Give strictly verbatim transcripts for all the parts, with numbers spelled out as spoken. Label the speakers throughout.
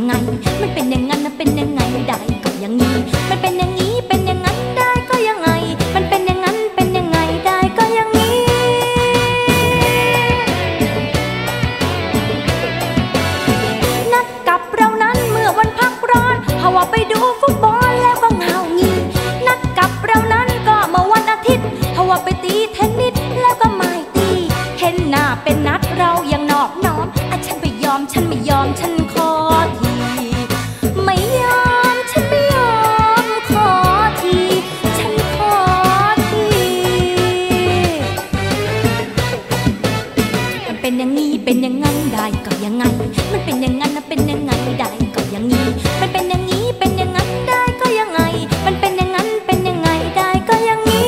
Speaker 1: ยังไงมันเป็นอย่างนั้นนะเป็นยังไงได้ก็อย่างนี้มันเป็นอย่างนี้เป็นอย่างนั้นได้ก็ยังไงมันเป็นอย่างนั้นเป็นยังไงได้ก็อย่างนี้นัดกับเรานั้นเมื่อวันพักร้อนเขาว่าไปดูฟุตบอลแล้วก็เหงางีนัดกับเรานั้นก็เมื่อวันอาทิตย์เขาว่าไปตีเทนนิสแล้วก็ไม่ตีเห็นหน้าเป็นนัดเรายังนอบน้อมอ่ะฉันไม่ยอมฉันไม่ยอมฉันขอทีไม่ยอมฉันไม่ยอมขอทีฉันขอทีมันเป็นอย่างนี้เป็นอย่างนั้นได้ก็ยังไงมันเป็นอย่างนั้นนะเป็นยังไงได้ก็อย่างนี้มันเป็นอย่างนี้เป็นอย่างนั้นได้ก็ยังไงมันเป็นอย่างนั้นเป็นยังไงได้ก็อย่างนี้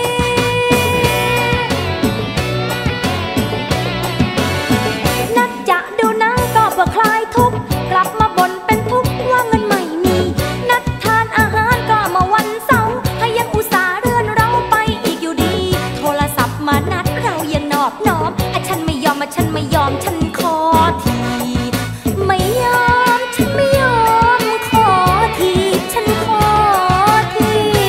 Speaker 1: นัดจะดูหนังก็เพื่อคลายทุกข์กลับมาบ่นเป็นทุกข์ว่าเงินไม่มีนัดทานอาหารก็มาวันเสาร์ให้ยังอุตส่าห์เลื่อนเราไปอีกอยู่ดีโทรศัพท์มานัดเรายังนอบน้อมอ่ะฉันไม่ยอมอ่ะฉันไม่ยอมฉันขอทีไม่ยอมฉันไม่ยอมขอทีฉันขอที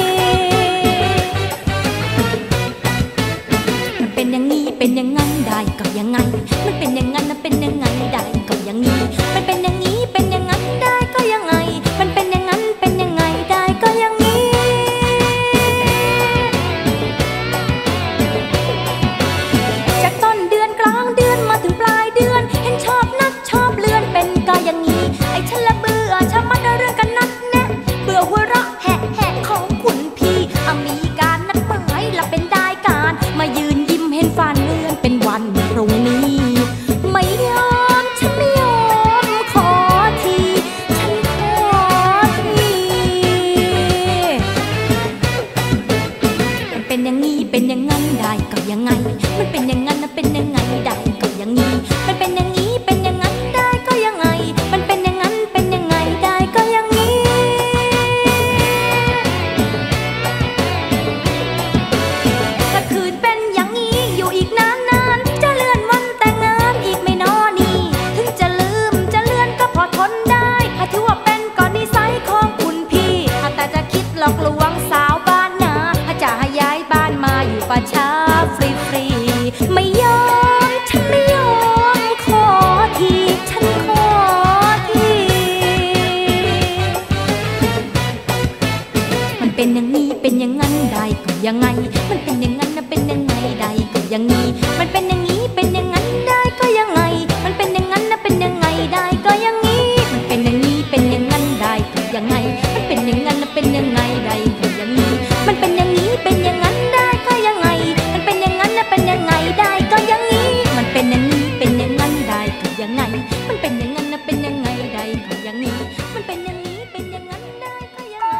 Speaker 1: มันเป็นอย่างนี้เป็นอย่างนั้นได้ก็ยังไงมันเป็นอย่างนั้นนะเป็นยังไงได้ก็อย่างนี้มันเป็นอย่างนี้เป็นอย่างนั้นได้ก็ยังไงมันเป็นอย่างนั้นเป็นยังไงได้ก็อย่างนี้จากต้นเดือนกลางเดือนมาถึงปลายเดือนเห็นชอบนัดชอบเลื่อนเป็นก็อย่างนี้ไอ้ฉันละเบื่อชะมัดเรื่องกันนัดแนะเบื่อหัวเราะแหะแหะของคุณพี่อามีการนัดหมายละเป็นได้การมายืนยิ้มเห็นฟันเลื่อนเป็นวันพรุ่งนี้ไม่ยอมฉันไม่ยอมขอทีฉันขอทีมันเป็นอย่างนี้เป็นอย่างนั้นได้ก็ยังไงมันเป็นอย่างนั้นนะเป็นยังไงได้ก็อย่างนี้มันเป็นอย่างนี้เป็นอย่างนั้นได้ก็ยังไงมันเป็นอย่างนั้นเป็นยังไงได้ก็อย่างนี้ถ้าคืนเป็นอย่างนี้อยู่อีกนานนานจะเลื่อนวันแต่งงานอีกไม่นอนี่ถึงจะลืมจะเลื่อนก็พอทนได้ถ้าถือว่าเป็นก่อนนิสัยของคุณพี่ถ้าแต่จะคิดหลอกลวงสาวบ้านนาถ้าจะให้ย้ายบ้านมาอยู่ป่าช้าฟรีฟรีไม่ยอมฉันไม่ยอมขอทีฉันขอทีมันเป็นอย่างนี้เป็นอย่างนั้นได้ก็ยังไงมันเป็นอย่างนั้นนะเป็นยังไงได้ก็อย่างนี้มันเป็นอย่างนี้เป็นอย่างนั้นได้ก็ยังไงมันเป็นอย่างนั้นนะเป็นยังไงได้ก็อย่างนี้มันเป็นอย่างนี้เป็นอย่างนั้นได้ก็ยังไงมันเป็นอย่างนั้นนะเป็นยังไงได้ก็อย่างนี้มันเป็นอย่างนี้เป็นอย่างนั้นได้ก็ยังไงมันเป็นอย่างนั้นนะเป็นยังไงได้ก็อย่างนี้มันเป็นอย่างนี้เป็นอย่างนั้นได้ก็ยังไงมันเป็นอย่างนั้นนะเป็นยังไงได้ก็อย่างนี้มันเป็นอย่างนี้เป็นอย่างนั้นได้ก็ยังไง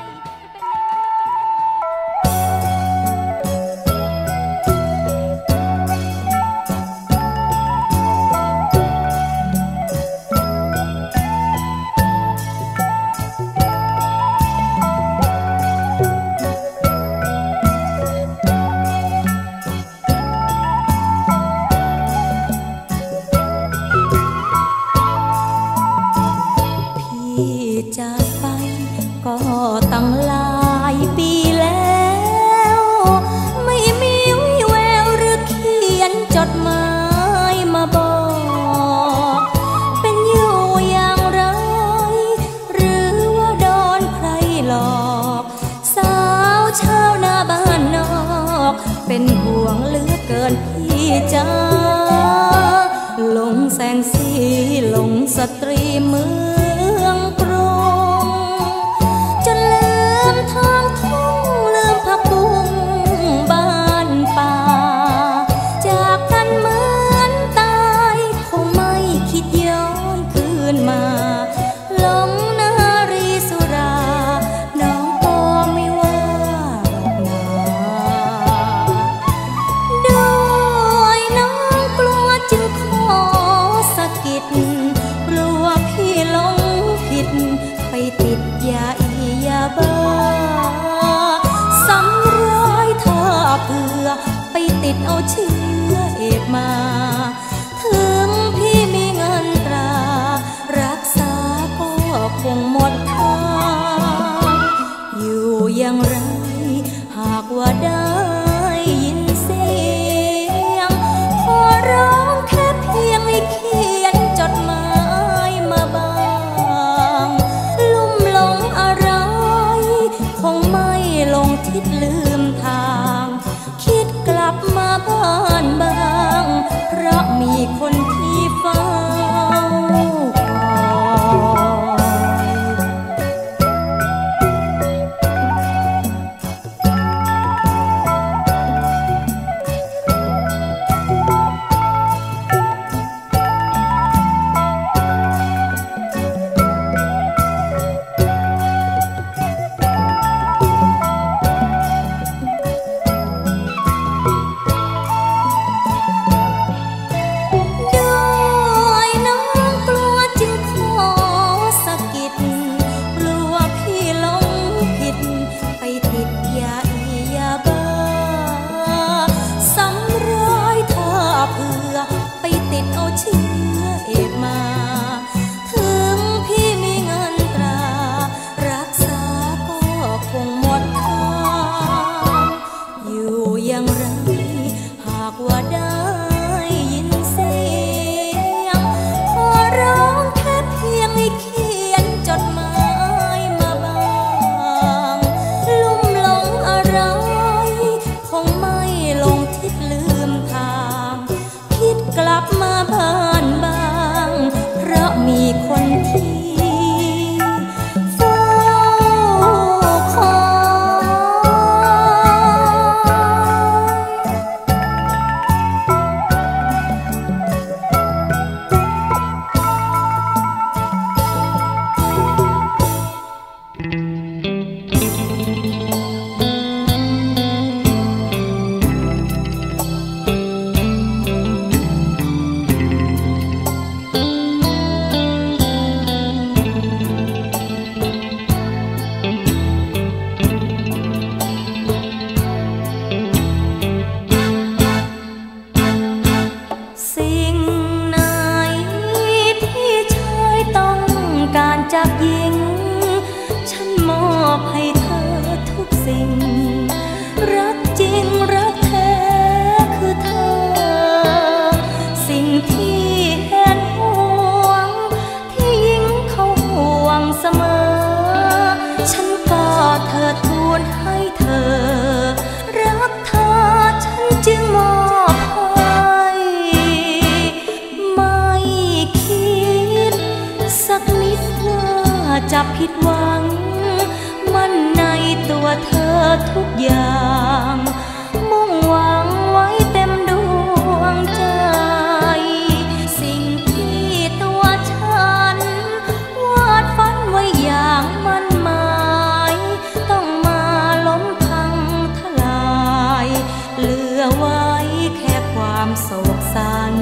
Speaker 1: จากไปก็ตั้งหลายปีแล้วไม่มีวี่แววหรือเขียนจดหมายมาบอกเป็นอยู่อย่างไรหรือว่าโดนใครหลอกสาวชาวนาบ้านนอกเป็นห่วงเหลือเกินพี่จ้าหลงแสงสีหลงสตรีเมืองกรุงจนลืมท้องทุ่งลืมผักบุ้งบ้านป่าจากกันเหมือนตายคงไม่คิดย้อนคืนมาหลงนารีสุราน้องก็ไม่ว่าหรอกนาด้วยน้องกลัวจึงขอสะกิดกลัวพี่หลงผิดไปติดยาอียาบ้าสำร้ายถ้าเผื่อไปติดเอาเชื้อเอดมาถึงพี่มีเงินตรารักษาก็เพราะมีคนที่เฝ้าจะผิดหวังมันในตัวเธอทุกอย่างมุ่งหวังไว้เต็มดวงใจสิ่งที่ตัวฉันวาดฝันไว้อย่างมั่นหมายต้องมาล้มพังทลายเหลือไว้แค่ความโศกสัน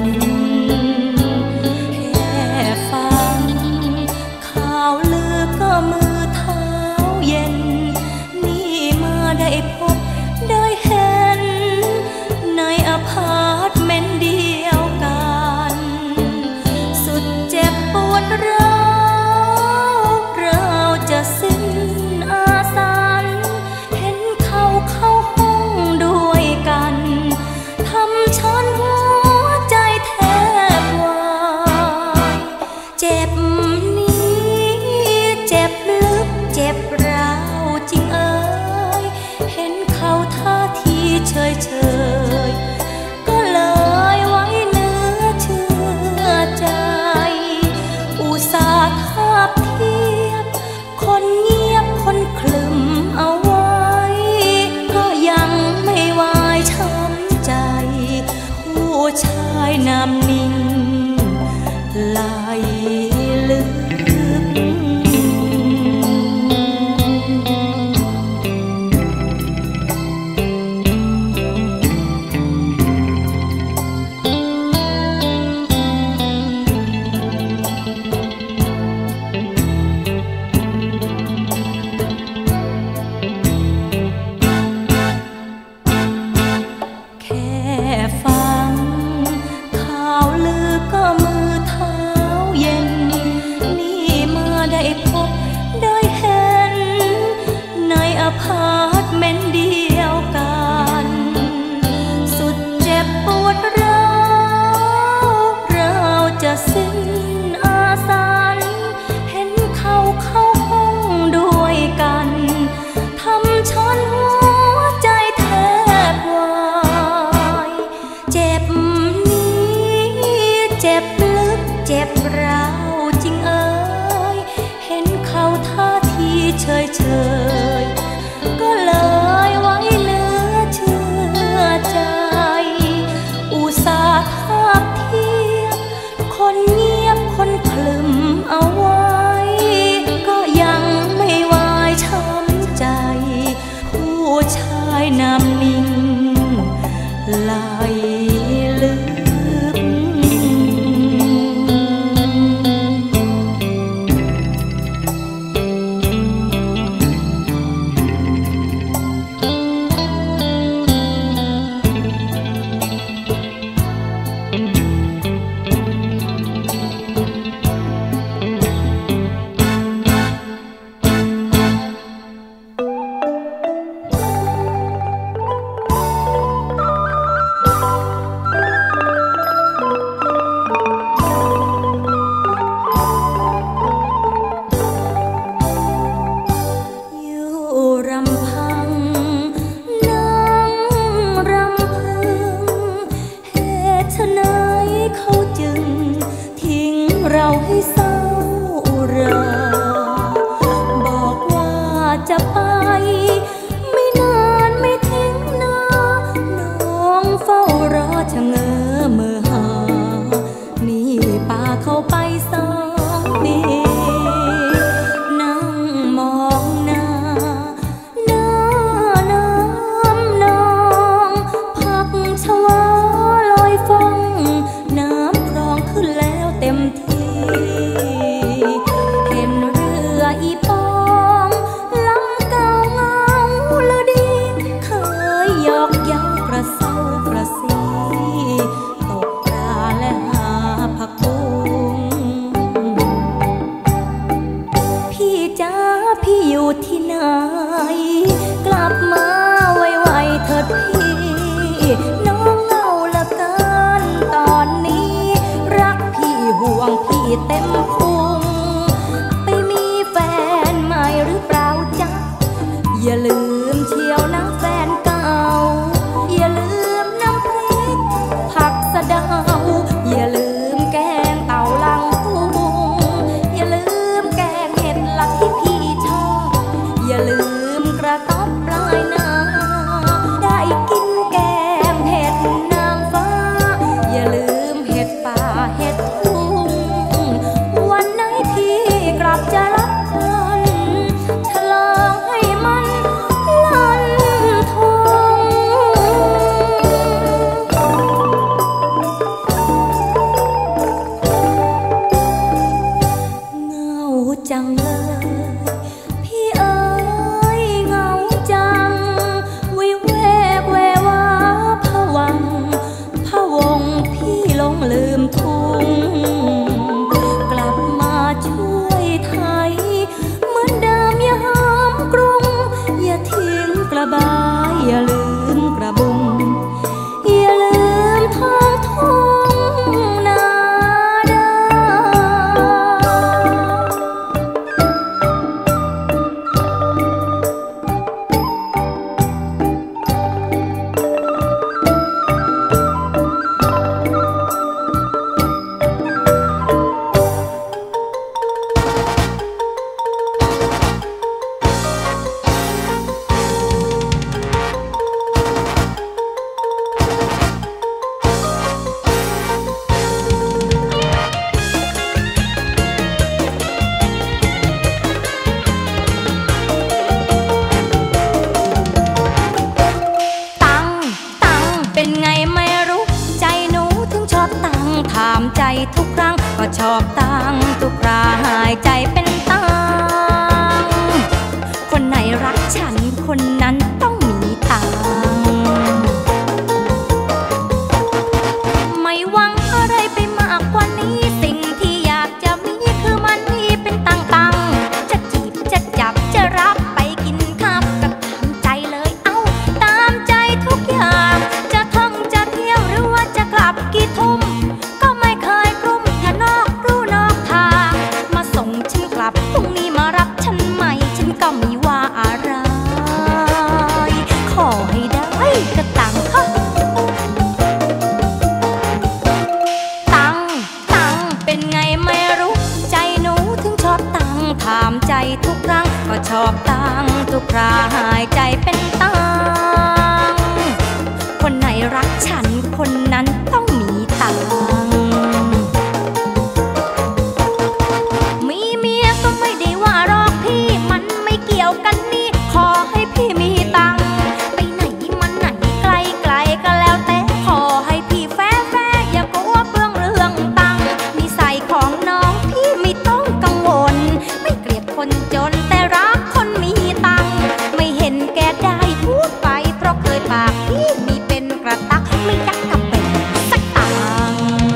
Speaker 1: มือเท้าเย็นนี่มาได้พบได้เห็นในอพาร์ตเมนต์เดียวกันสุดเจ็บปวดร้าวเราจะสิ้นอาสันเห็นเขาเข้าห้องด้วยกันทำฉันหัวใจแทบวายเจ็บเจ็บร้าวจริงเอ่ยเห็นเขาท่าทีเฉยเฉยก็เลยไว้เนื้อเชื่อใจอุตส่าห์ทาบเทียบคนเงียบคนคลึมเอาไว้ก็ยังไม่วายช้ำใจผู้ชายน้ำนิ่งไหลลึกฟังข่าวบร้าวจริงเอ่ยเห็นเขาท่าทีเฉยเฉยก็เลยไว้เนื้อเชื่อใจอุตส่าห์ทาบเทียบคนเงียบคนคลึมเอาไว้ก็ยังไม่วายช้ำใจผู้ชายน้ำนิ่งไหลลึกเราให้เศร้าราบอกว่าจะไปไม่นานไม่ทิ้งนะน้องเฝ้ารอชะเง้อเมื่อหานี่ป่าเข้าไปสองเมนั่งมองหน้าหน้าน้ำนองพักชวาลอยฟ้องน้ำคลองขึ้นแล้วเต็มที่เห็นเรืออีปองลำเก่าเงาลือดีเคยหยอกเย้ากระเซ้ากระซีตกปลาและหาผักบุ้งพี่จ้าพี่อยู่ที่ไหนกลับมาไวๆเถิดพี่น้องเหงาละกันตอนนี้รักพี่ห่วงพี่เต็มพุงไปมีแฟนใหม่หรือเปล่าจ๊ะอย่าลืมเชียวนะแฟนเก่าอย่าลืมน้ำพริกผักสะเดาอย่าลืมแกงเต่าลังกุ้งอย่าลืมแกงเห็ดละที่พี่ชอบอย่าลืมกระต๊อบปลายนาได้กินแกงเห็ดนางฟ้าอย่าลืมเห็ดป่าเห็ดทุ่งวันไหนพี่กลับจะรับกันฉลองให้มันลั่นทงเหงาจังเลยพี่เอ๋ยเหงาจังวิเวกแววาผวังผวงพี่หลงลืมทุ่งกลับมาช่วยไทยเหมือนเดิมอย่าห้ามกรุงอย่าทิ้งกระบายอย่าลืมกระบุงอย่าลืมท้องทุ่งนาดา ทุกครั้งก็ชอบตังทุกคราหายใจเป็นตังคนไหนรักฉันคนนั้นต้องมีตังไม่หวังอะไรไปมากกว่านี้สิ่งที่อยากจะมีคือมันมีเป็นตังตังจะจีบจะจับจะรับไปกินข้าวก็ตามใจเลยเอ้าตามใจทุกอย่างจะท่องจะเที่ยวหรือว่าจะกลับกี่ทุ่มก็ไม่เคยกลุ้มถ้านอกรู้นอกทางมาส่งฉันกลับพรุ่งนี้มารับฉันใหม่ฉันก็ไม่ว่าอะไรขอให้ได้กระตังค่ะตังตังเป็นไงราหายใจเป็นตังคนไหนรักฉันคนนั้นต้องมีตังมีเมียก็ไม่ได้ว่าหรอกพี่มันไม่เกี่ยวกันนี่ขอให้พี่มีตังไปไหนมันไหนไกลไกลก็แล้วแต่ขอให้พี่แฟแฟอย่ากลัวเปลืองเรื่องตังนิสัยของน้องพี่ไม่ต้องกังวลไม่เกลียดคนจนแต่รักคนมีตังไม่เห็นแก่ได้พูดไปเพราะเคยปากพี่มีเป็นกระตักไม่ยักกับเป็นสักตัง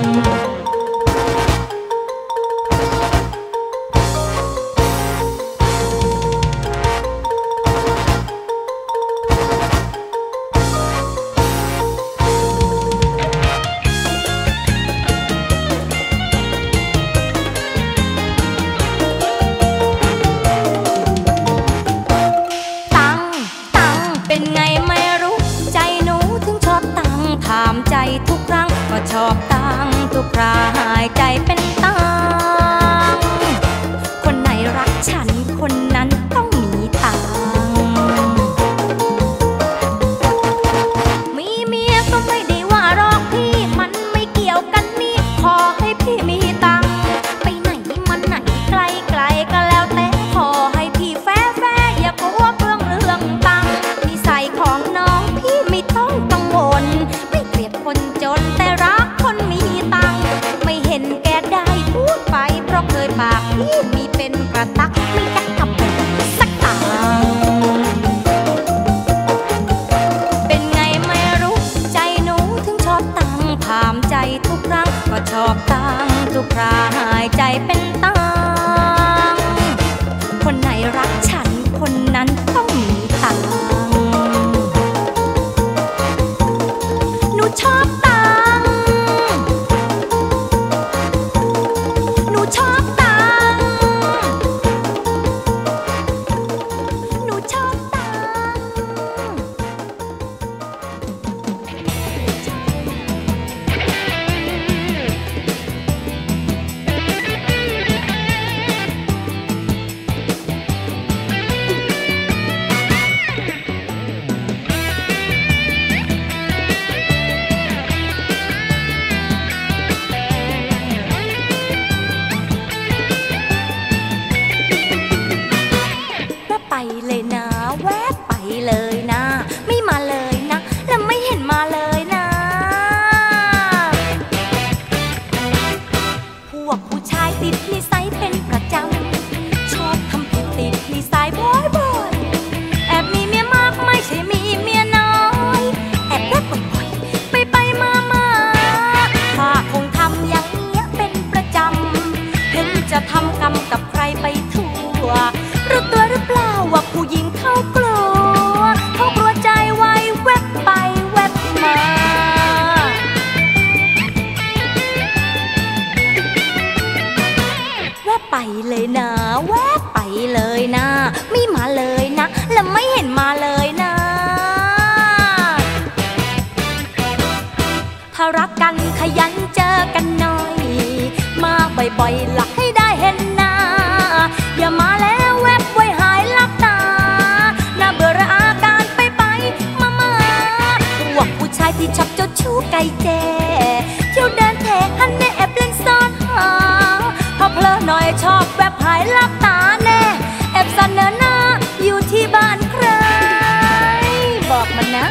Speaker 1: ถามใจทุกครั้งก็ชอบตังทุกคราหายใจเป็นตังคนไหนรักฉันคนนั้นต้องมีตังมีเมียก็ไม่ได้ว่าหรอกพี่มันไม่เกี่ยวกันนี่ขอให้พี่มีตังไปไหนมันไหนไกลไกลก็แล้วแต่ขอให้พี่แฟแฟอย่ากลัวเปลืองเรื่องตังนิสัยของน้องพี่ไม่ต้องกังวลคนจนแต่รักคนมีตังไม่เห็นแก่ได้พูดไปเพราะเคยปากพี่มีเป็นกระตักไม่ยักกับเป็นสักตังเป็นไงไม่รู้ใจหนูถึงชอบตังถามใจทุกครั้งก็ชอบตังทุกคราหายใจเป็นตังคนไหนรักฉันคนนั้นต้องมีตังชอบตังหนูชอบตังหนูชอบตังเลยนะแวะไปเลยนะไม่มาเลยนะแล้วไม่เห็นมาเลยนะพวกผู้ชายติดนิสัยเป็นประจำชอบทำผิดติดนิสัยบ่อยๆแอบมีเมียมากไม่ใช่มีเมียน้อยแอบแวะบ่อยๆไปไปมามาถ้าคงทำอย่างนี้เป็นประจำถึงจะทำกรรมกับใครไปทั่วรู้ตัวหรือเปล่าว่าผู้หญิงเขากลัวเขากลัวใจไวแวบไปแวบมาแวบไปเลยนะแวบไปเลยนะไม่มาเลยนะแล้วไม่เห็นมาเลยนะถ้ารักกันขยันเจอกันหน่อยมาบ่อยๆหลักให้ได้เห็นหน้าอย่ามาแล้วแวบไว้หายลับตาน่าเบื่อระอาการไปไปมามาพวกผู้ชายที่ชอบเจ้าชู้ไก่แจ้เที่ยวเดินแทงหันแน่แอบเล่นซ่อนหาพอเพลอหน่อยชอบแวบหายลับตาแน่แอบซ่อนเนินหน้าอยู่ที่บ้านใครบอกมันนะ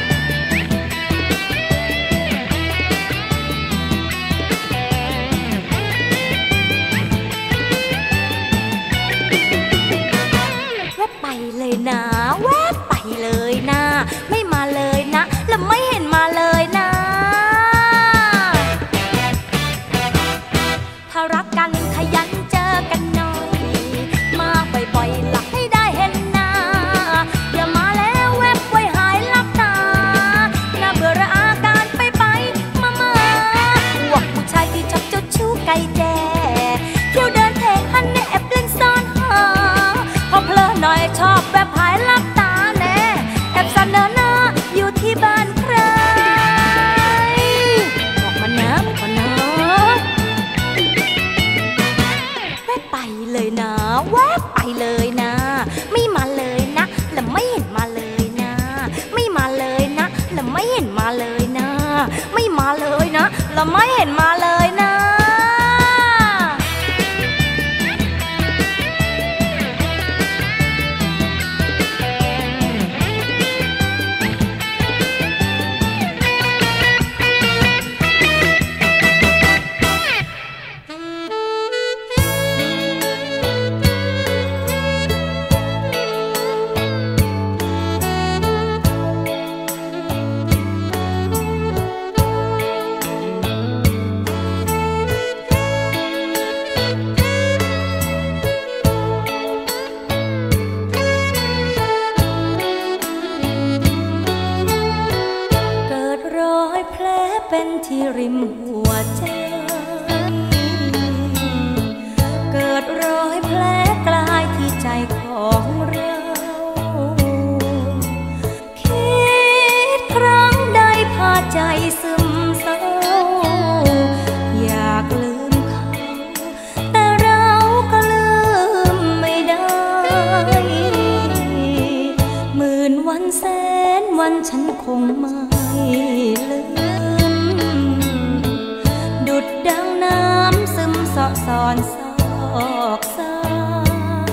Speaker 1: เลยนะแวบไปเลยนะไม่มาเลยนะแล้วไม่เห็นมาเลยนะถ้ารักกันขยันเจอกันหน่อยเราไม่เห็นมาเลยนะเป็นที่ริมหัวใจเกิดรอยแผลกลายที่ใจของเราคิดครั้งใดพาใจซึมเศร้าอยากลืมเขาแต่เราก็ลืมไม่ได้หมื่นวันแสนวันฉันคงไม่ลืมดุจดังน้ำซึมซอกซอนซอกซาย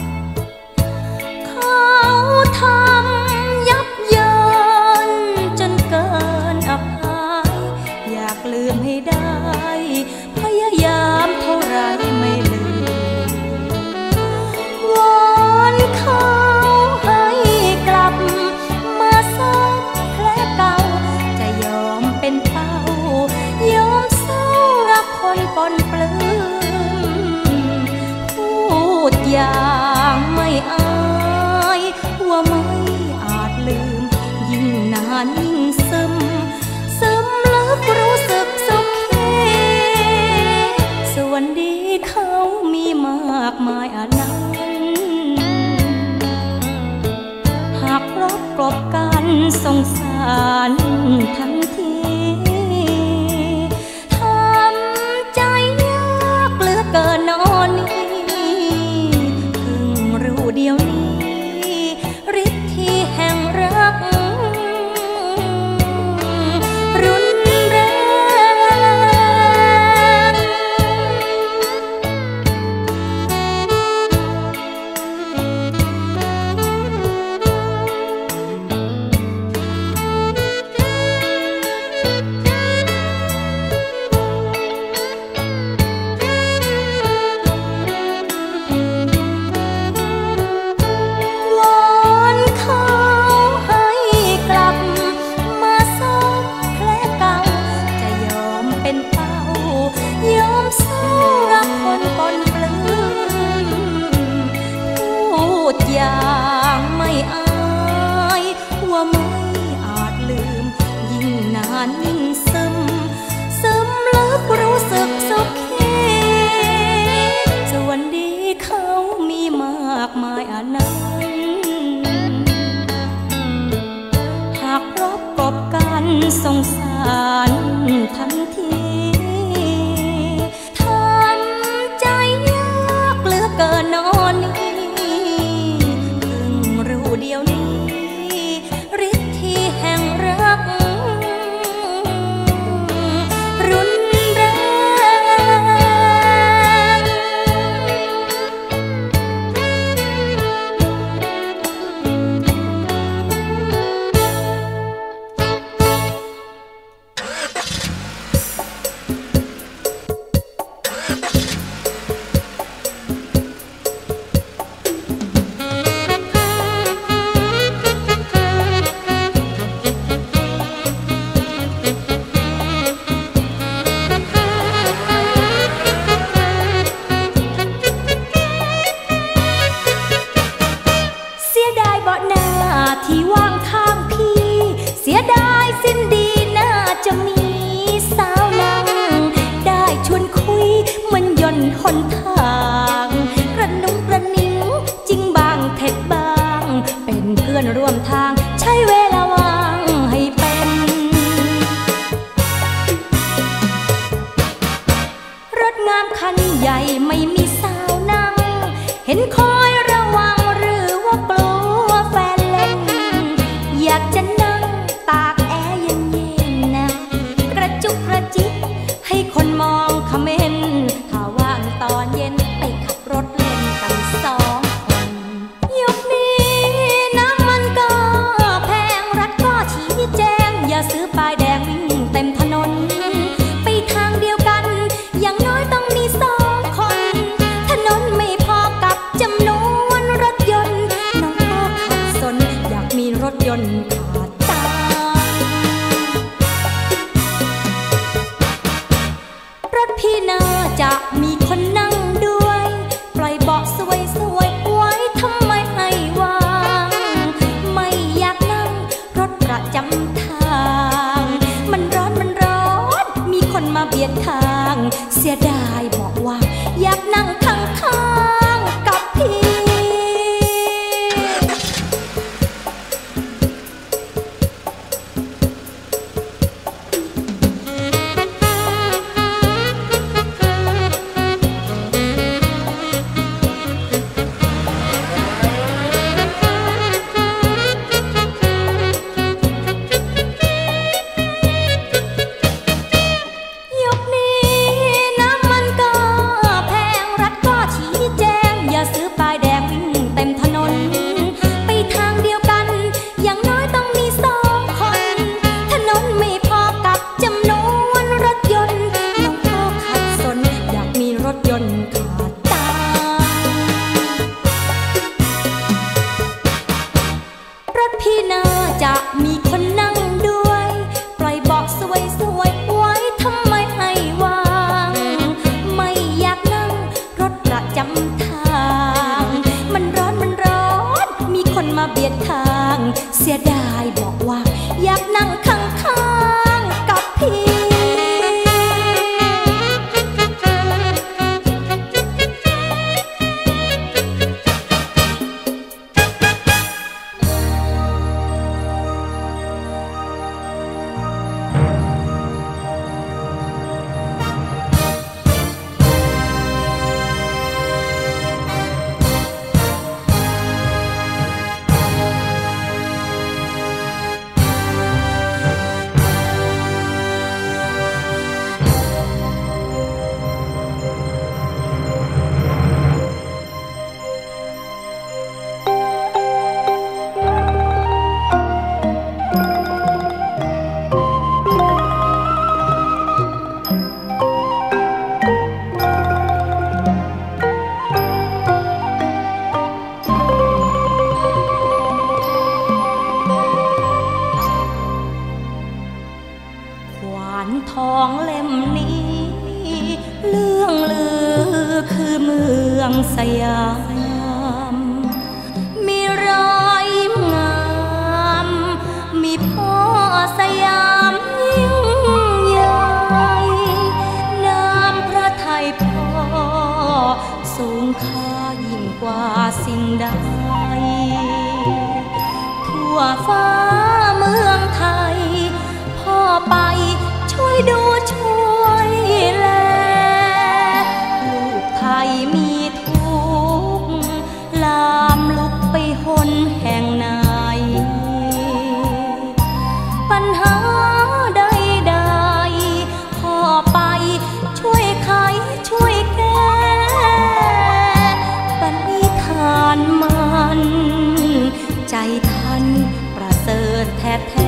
Speaker 1: เขาทำยับเยินจนเกินอภัยอยากลืมให้ได้พยายามเท่าไรไม่ลืมวอนเขาให้กลับมาซ้ำแผลเก่าจะยอมเป็นเป้ายอมเศร้ารักคนปนเปลื้มพูดอย่างไม่อายว่าไม่อาจลืมยิ่งนานยิ่งซึมซึมลึกรู้สึกสุขเขส่วนดีเขามีมากมายอันนั้นหากรบกลบกันสงสารทันทีเกินนอนนี้เพิ่งรู้เดียวนี้ฤทธิ์ที่แห่งรักรุนแรงอย่างไม่อายว่าไม่อาจลืมยิ่งนานยิ่งซึมซึมลึกรู้สึกสุขเขส่วนดีเขามีมากมายอันนั้นหากรบกบกันสงสารทันทีทำใจยากเหลือเกินนอนนี้เดียวนี้ฤทธิ์ที่แห่งรักรุนแรงที่ว่างข้างพี่เสียดายสิ้นดีน่าจะมีสาวนั่งได้ชวนคุยมันย่อนหนทางกระนุ่งกระนิ่งจริงบางเท็จบางเป็นเพื่อนร่วมทางใช้เวลาว่างให้เป็นรถงามคันใหญ่ไม่มีสาวนั่งเห็นคอยระวังหรือว่ากลัวแฟนเล่นอยากจะนั่งตากแอร์เย็นๆนะกระจุกกระจิกมาเบียดข้างเสียดายบอกว่าอยากนั่งข้างๆกับพี่เบียดข้างเสียดายบอกว่าอยากนั่งข้างๆกับพี่ทองเล่มนี้เรื่องลือคือเมืองสยามมีรอยงามมีพ่อสยามยิ่งใหญ่น้ำพระทัยพ่อสูงค่ายิ่งกว่าสิ่งใดทั่วฟ้าเมืองไทยพ่อไปช่วยดูช่วยแลลูกไทยมีทุกข์ลามลุกไปหนแห่งไหนปัญหาใดๆพ่อไปช่วยไขช่วยแก้ปณิธานมันใจท่านประเสริฐแท้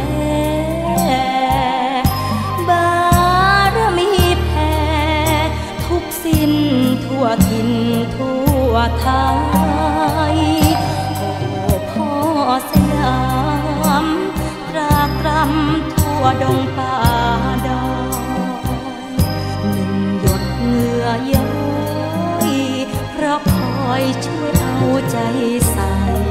Speaker 1: ทั่วทินทั่วไทยโอ้พ่อสยามตรากรำทั่วดงป่าดอยหนึ่งหยดเหงื่อย้อยเพราะคอยช่วยเอาใจใส่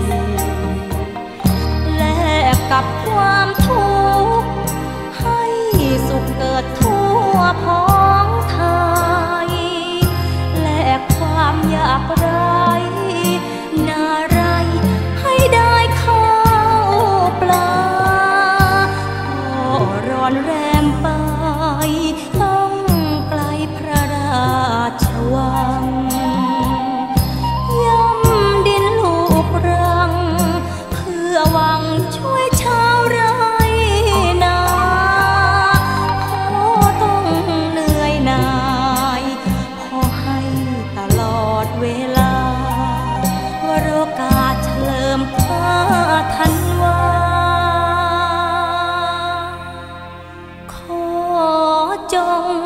Speaker 1: แลกกับความทุกข์ให้สุขเกิดทั่วพ้องไทยความอยากไร้นาไรให้ได้ข้าวปลาพ่อร้อนแรมไปต้องไกลพระราชวังย่ำดินลูกรังเพื่อหวังช่วยชาวไร่นาพ่อต้องเหนื่อยหน่ายพ่อให้ตลอดเวลาวโรกาสเฉลิมพระธันวาขอจง